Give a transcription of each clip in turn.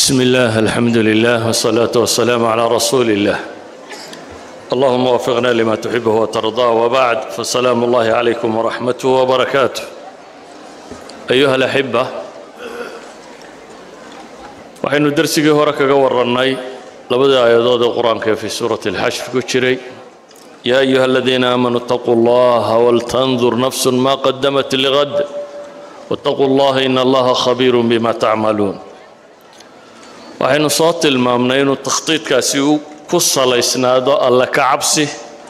بسم الله الحمد لله والصلاة والسلام على رسول الله. اللهم وفقنا لما تحبه وترضاه، وبعد فسلام الله عليكم ورحمته وبركاته. أيها الأحبة، وحين درسي هورك ورناي لبدا آيات القرآن في سورة الحشر كجري: يا أيها الذين آمنوا اتقوا الله ولتنظر نفس ما قدمت لغد واتقوا الله إن الله خبير بما تعملون. waxaynu soo tilmaamnay inuu takhtiidkaasi uu ku salaysnaado alla ka cabsi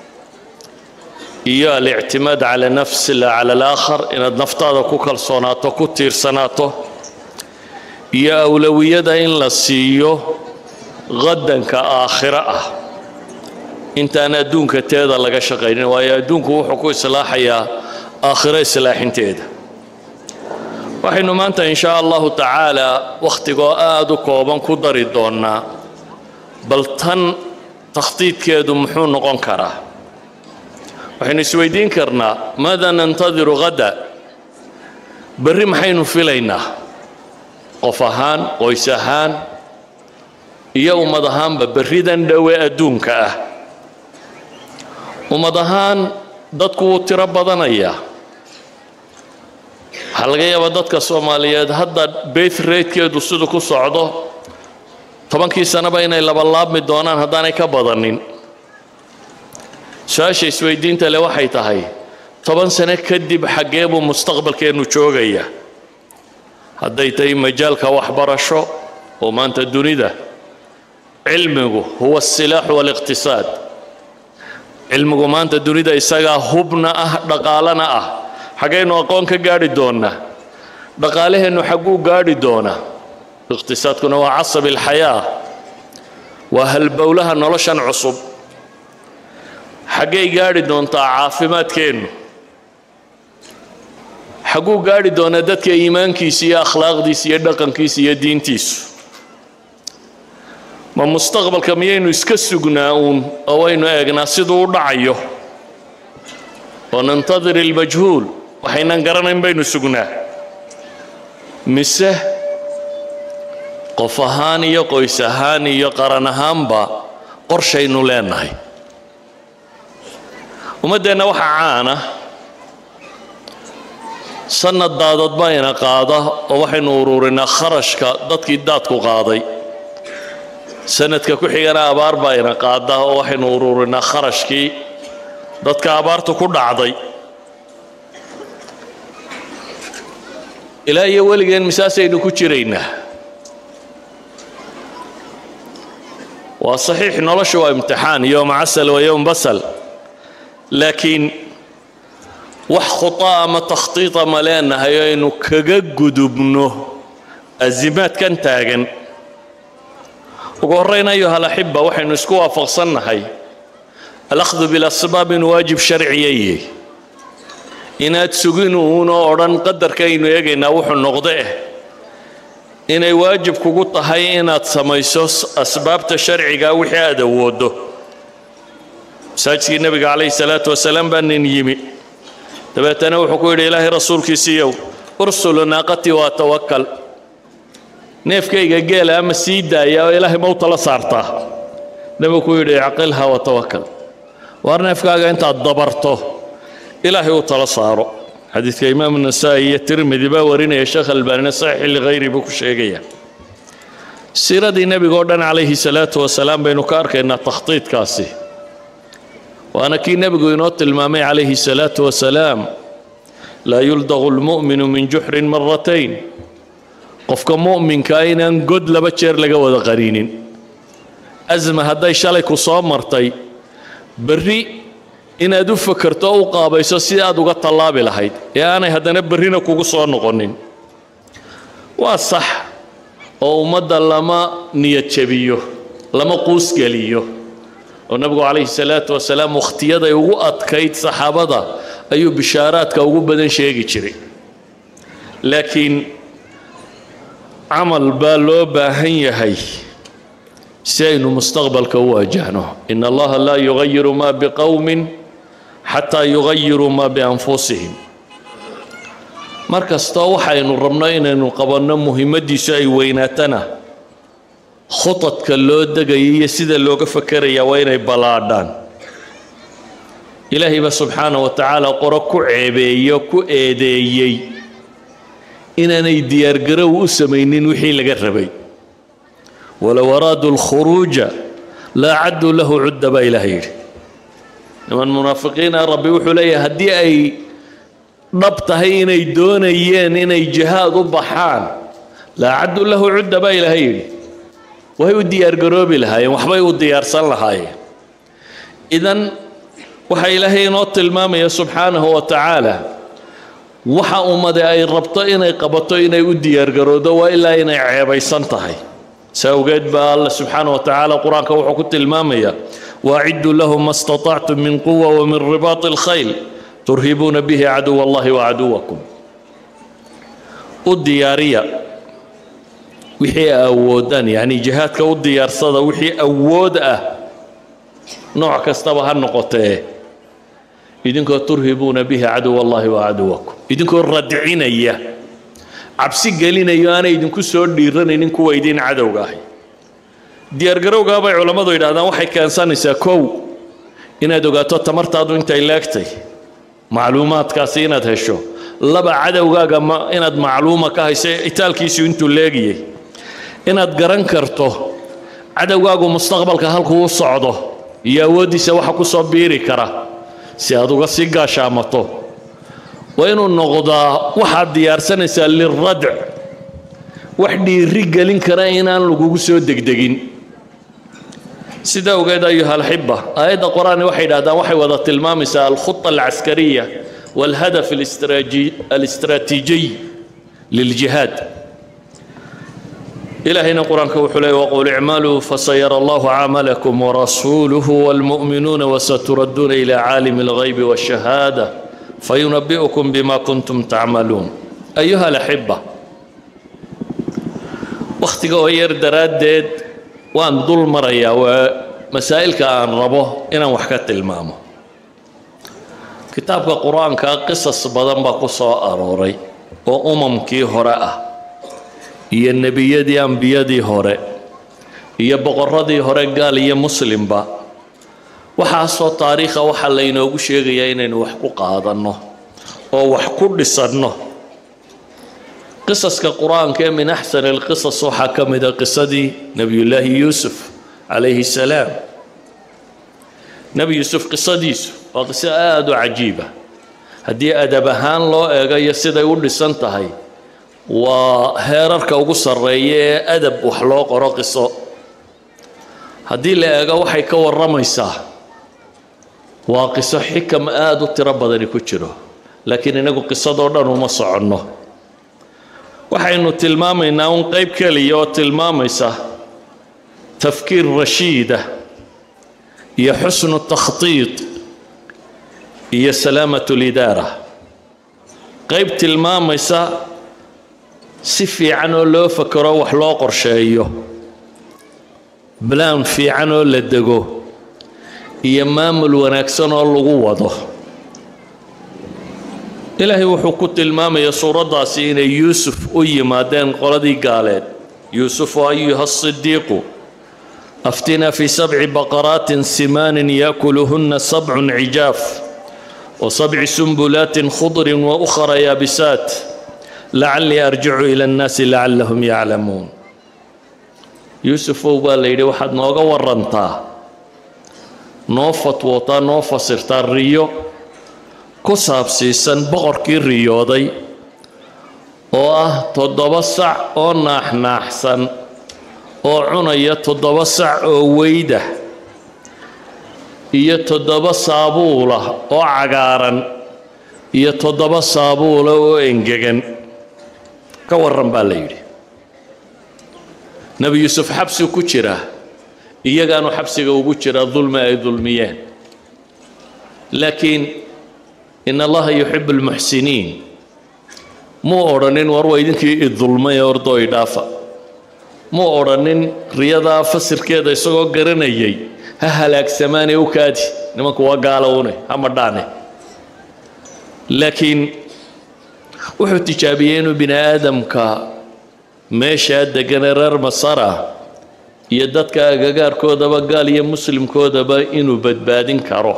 iyo al-i'timaad cala nafsi la cala al-aakhar, inaad naftaada ku kalsoonaato, ku tiirsanaato, iyo awlawiyada in la siiyo qadanka aakhira ah intaan adduunka teeda laga shaqaynin, waayo adduunku wuxuu ku islaaxayaa aakhira islaaxinteeda. waxaynu maanta in shaa allahu tacaala wakhtigoo aad u kooban ku dari doonnaa bal tan takhtiidkeedu muxuu noqon karaa. waxaynu isweydiin karnaa maada nantadiru hada, berri maxaynu filaynaa qof ahaan, qoys ahaan iyo ummad ahaanba berridan dhowe adduunka ah. ummad ahaan dadku wuu tiro badanayaa. waxaa laga yaabaa dadka Soomaaliyeed hadda birth rate-keedu siduu ku socdo 10kii sanaba inay labalaabmi doonaan haddaanay ka badanin. su-aasha isweydiinta leh waxay tahay 10 sano kadib xaggee buu mustaqbalkeennu joogayaa? hadday tahay majaalka waxbarasho oo maanta dunida cilmigu huwa asilaax waliqtisaad, cilmigu maanta dunida isagaa hubna ah, dhaqaalana ah. xagaynu aqoon ka gaari doonaa? dhaqaalaheennu xagguu gaari doonaa? iqtisaadkuna waa casab alxayaa, waa halbowlaha noloshan cusub. xaggay gaari doontaa caafimaadkeennu? xagguu gaari doonaa dadka iimaankiisa iyo akhlaaqdiisa iyo dhaqankiisa iyo diintiisu? ma mustaqbalka miyaynu iska sugnaa uun oo waynu eegnaa siduu u dhacayo oo nantadir almajhuul, waxaynan garanayn baynu sugnaa? mise qof ahaan iyo qoys ahaan iyo qaran ahaanba qorshaynu leenahay? ummaddeenna waxaa caana sanad daadad bayna qaada oo waxaynu ururinaa kharashka dadkii daadku qaaday. sanadka ku xigana abaar bayna qaada oo waxaynu ururinaa kharashkii dadka abaartu ku dhacday. ilaa iyo weligeen misaasaynu ku jiraynaa? waa saxiix noloshu waa imtixaan, yowm casal wa yowm basal, laakiin wax khutaa ama takhtiita ma leenahay oo aynu kaga gudubno azimaadkan taagan. ugu horrayn ayuha alaxiba, waxaynu isku waafaqsannahay alakhdu bilasbaab inuu waajib sharciyaye. inaad sugin uunoo odhan qadarkaynu eegaynaa wuxuu noqde inay waajib kugu tahay inaad samayso asbaabta sharciga wixii aad awooddo. masaajidkii nebiga calayhi salaatu wasalaam baa nin yimi, dabeetana wuxuu ku yidhi ilaahay rasuulkiisiiyow ursulu naaqatii waa tawakkal, neefkayga geela ama sii daaya oo ilaahay ma u tala saartaa? nebigu ku yidhi icqilha wa tawakkal, waar neefkaaga intaad dabarto ilaahay u tala saaro. xadiidka imaam nasaa'i iyo tirmidi baa warinaya, sheekh albaanina saxiix ligayri buu ku sheegaya. siiradii nebiga oo dhan calayhi salaatu wasalaam baynu ka arkaynaa takhtiidkaasi. waana kii nebigu inoo tilmaamay calayhi salaatu wasalaam: laa yuldaqu lmu'minu min juxrin maratayn. qofka mu'minkaa inaan god 2 jeer laga wada qariinin. asma hadday shalay ku soo martay, berri inaad u fakarto oo u qaabayso si aad uga tallaabi lahayd, ee aanay haddana berrina kugu soo noqonin. waa sax oo ummadda lama niyad jabiyo, lama quusgeliyo. oo nabigu calayhi salaatu wasalaam wakhtiyaday ugu adkayd saxaabada ayuu bishaaraadka ugu badan sheegi jiray. laakiin camal baa loo baahan yahay si aynu mustaqbalka u waajahno. in allaha laa yugayiru ma biqowmin xataa yugayiruu maa bianfusihim. mar kastoo waxaynu rabno inaynu qabanno muhiimadiisu ay weynaatana khutadka loo degaya iyo sida looga fakeraya waa inay balaadhaan. ilaahay ba subxaanahu wa tacaala qoro ku ceebeeyo ku eedeeyey inaanay diyaargarow u samaynin wixii laga rabay. walow araaduu lkhuruuja laa cadduu lahu cudda baa ilaahay yidhi. niman munaafiqiina rabbi wuxuu leeyahay haddii ay dhab tahay inay doonayeen inay jihaad u baxaan laa cadduu lahu cudda baa ilaahay yidhi. way u diyaargaroobi lahaayeen, waxbay u diyaarsan lahaayeen. idan waxa ilaahay inoo tilmaamaya subxaanahu wa tacaala waxa ummade ay rabto inay qabato inay u diyaargaroodo waa ilaa inay ceebaysan tahay. saa awgeed baa alla subxaanahu wa tacaala qur-aanka wuxuu ku tilmaamaya waacidduu lahum ma istatactum min quwa wa min ribaati alkhayl turhibuuna bihi caduwa allahi wa caduwakum. u diyaariya wixii awoodaan, yacni jihaadka u diyaarsada wixii awood ah nooc kastaba ha noqotee, idinkoo turhibuuna bihi caduwa allahi wa caduwakum, idinkoo radcinaya cabsi gelinayo aanay idinku soo dhiiranaynin kuwa idin cadowga ahay. diyaargarowgaa bay culammadu yidhahdaan waxay keensanaysaa kow inaad ogaato tamartaadu intay leegtay, macluumaadkaasi inaad hesho. laba cadowgaaga inaad macluuma ka hayso itaalkiisu intuu leegiyey, inaad garan karto cadowgaagu mustaqbalka halkuu u socdo iyo awooddiisa waxa ku soo biiri kara si aad uga sii gaashaamato. waa inuu noqdaa waxaad diyaarsanaysaa liradc, wax dhiiri gelin kara inaan lagugu soo degdegin. sidaa ogeed ayuha alxiba, aayadda qur-aani waxay yidhahdaan waxay wada tilmaamaysaa alkhuطa alcaskariya walhadaf alistraatiijiy liljihaad. إلهنا قرآن كوحلي وقول اعملوا فسيرى الله عملكم ورسوله والمؤمنون وستردون إلى عالم الغيب والشهادة فينبئكم بما كنتم تعملون. أيها الأحبة، وقت غير درادد وأن ظل مريا ومسائل كأن ربه إنا وحكت المامو كتاب القرآن كقصص بدن بقصة أروري وأمم كي هراء iyo nebiyadii ambiyadii hore iyo boqorradii hore gaal iyo muslimba. waxaasoo taariikha waxaa laynoogu sheegayaa inaynu wax ku qaadanno oo wax ku dhisanno. qisaska qur-aanka ee min axsan alqisas waxaa ka mida qisadii nebiyullaahi yuusuf calayhi salaam. nebi yuusuf qisadiisu waa qiso aada u cajiiba. haddii adab ahaan loo eego iyo siday u dhisan tahay waa heerarka ugu sarreeya ee adab wax loo qoro qiso. haddii la eego waxay ka warramaysaa waa qiso xikam aada u tiro badani ku jiro, laakiin inagu qisadoo dhan uma soconno. waxaynu tilmaamaynaa un qayb keliya oo tilmaamaysa tafkiir rashiida iyo xusnu takhtiid iyo salaamatu lidaara. qayb tilmaamaysa si fiican oo loo fakaro wax loo qorsheeyo, balaan fiican oo la dego iyo maamul wanaagsan oo lagu wado. ilaahay wuxuu ku tilmaamaya suuraddaasi inay yuusuf u yimaadeen qoladii gaaleed. yuusufu ayuha asidiiqu aftinaa fii 7 baqaraatin simaanin yaakuluhunna 7 cijaaf wa 7 sumbulaatin khudrin wa ukhra yaabisaat lacallii arjicu ila annaasi lacallahum yaclamuun. yuusufow baa la yidhi waxaad nooga warantaa, noo fatwootaa, noo fasirtaa riyo ku saabsiisan boqorkii riyooday oo ah 7 sac oo naaxnaaxsan oo cunaya 7 sac oo weyda iyo 7 saabuula oo cagaaran iyo 7 saabuula oo engegan. ka warran baa la yidhi. nebi yuusuf xabsi ku jira, iyagaanu xabsiga ugu jira dulmi ay dulmiyeen. laakiin in allaha yuxibu almuxsiniin muu odhanin war waa idinkii idulmay ordoo idhaafa. muu odhanin riyadaa fasirkeeda isagoo garanayay ha halaagsamaanee u kaadi, nimanku waa gaalowne hama dhaane. laakiin wuxuu tijaabiyey inuu bini aadamka meeshaa deganee reer masara iyo dadka agagaarkoodaba gaal iyo muslimkoodaba inuu badbaadin karo.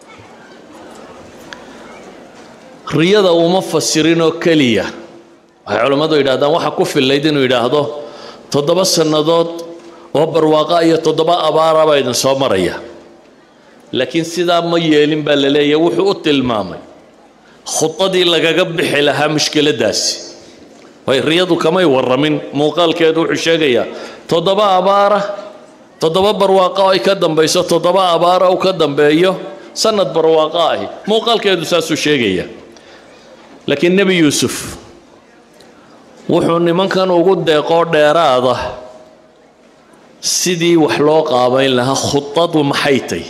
riyada uma fasirinoo keliya, waxay culammadu yidhaahdaan waxa ku fillayd inuu yidhaahdo 7 sannadood oo barwaaqa iyo 7 abaara baa idin soo maraya, laakiin sidaa ma yeelin baa la leeyahay. wuxuu u tilmaamay khudadii lagaga bixi lahaa mushkiladaasi. way riyadu kamay warramin, muuqaalkeedu wuxuu sheegayaa 7 abaara, 7 barwaaqa oo ay ka dambayso, 7 abaara oo ka dambeeyo sanad barwaaqa ah. muuqaalkeedu saasuu sheegaya. laakiin nebi yuusuf wuxuu nimankan ugu deeqoo dheeraada sidii wax loo qaabayn lahaa. khudadu maxay tay?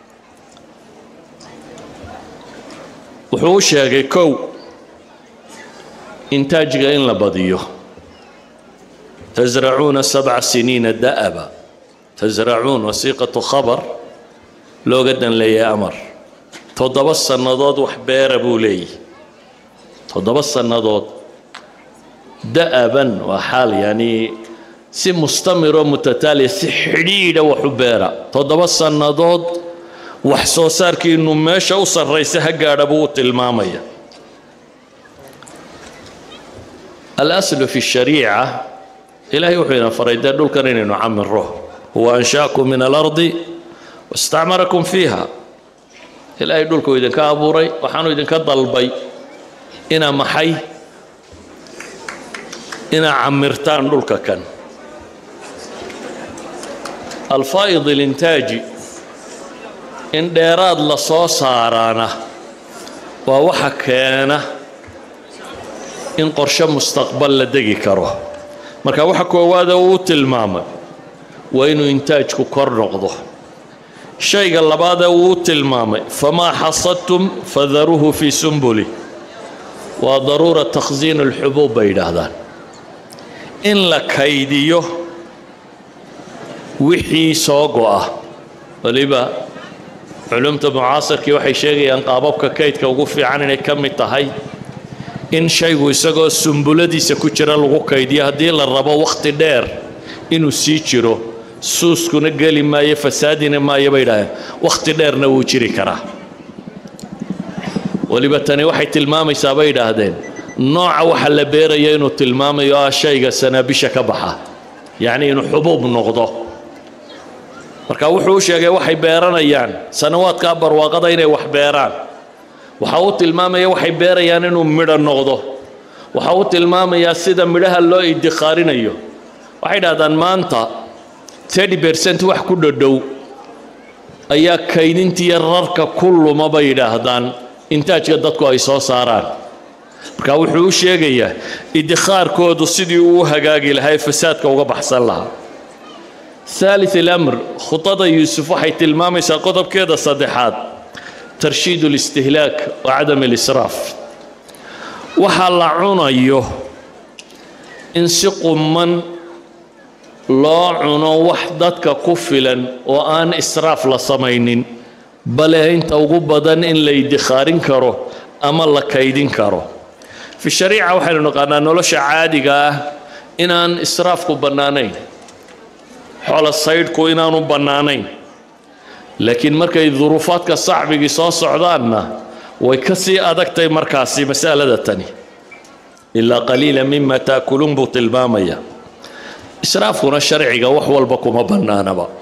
wuxuu u sheegay kow intaajga in la badiyo. tasracuuna 7 siniina da'aba. tasracuun wasiiqatu khabar looga dan leeyahay amar. 7 sannadood wax beera buu leeyahy. 7 sannadood da'aban waa xaal yani si mustamiro mutataaliya, si xidhiidha wax u beera. 7 sannadood wax soo saarkiinu meesha u sarraysa ha gaadha buu u tilmaamaya. alaslu fi shariica, ilaahay wuxuu ina faray dee dhulkan inaynu camiro. huwa anshaakum min alardi wastacmarakum fiiha. ilaahay dhulkuu idinka abuuray, waxaanu idinka dalbay inaa maxay? inaa camirtaan dhulka kan. alfaa'id alintaaji, in dheeraad la soo saaraana waa waxa keena in qorshe mustaqbal la degi karo. marka waxa koowaada uu tilmaamay waa inuu intaajku kor noqdo. shayga labaada uu tilmaamay famaa xasadtum fadaruuhu fii sumbuli, waa daruura takhsiin alxubuub bay yidhaahdaan. in la kaydiyo wixii soo go'a. waliba culumta mucaasirkii waxay sheegayaan qaababka kaydka ugu fiican inay ka mid tahay in shaygu isagoo sumbuladiisa ku jira lagu kaydiyo. haddii la rabo wakhti dheer inuu sii jiro, suuskuna geli maayo, fasaadina maayo bay yidhahdeen, wakhti dheerna wuu jiri karaa. waliba tani waxay tilmaamaysaa bay yidhaahdeen nooca waxa la beerayo inuu tilmaamayo shayga sanaabisha ka baxa, yacni inuu xubuub noqdo. marka wuxuu sheegay waxay beeranayaan sanawaadka barwaaqada inay wax beeraan. waxa uu tilmaamaya waxay beerayaan inuu midho noqdo. waxa uu tilmaamayaa sida midhaha loo idikhaarinayo. waxay yidhahdaan maanta 30% wax ku dhodhow ayaa kaydintiiyo rarka ku luma bay yidhaahdaan intaajka dadku ay soo saaraan. marka wuxuu u sheegayaa idikhaarkoodu sidii uu hagaagi lahaa, fasaadka uga baxsan lahaa. ثالث الأمر خطة يوسف waxay tilmaamaysaa qodobkeeda saddexaad ترشيد الاستهلاك وعدم الإسراف. waxa la cunayo in si quman loo cuno, wax dadka ku filan oo aan israaf la samaynin, bale inta ugu badan in la idikhaarin karo ama la kaydin karo. fi shariica waxaynu naqaanaa nolosha caadiga ah inaan israafku bannaanayn, xoolo saydhku inaanu bannaanayn. laakiin markay duruufaadka sacbigii soo socdaanna way ka sii adagtay markaasi masalada tani. ilaa qaliila mima taakuluun buu tilmaamaya. israafkuna sharciga wax walba kuma bannaanaba.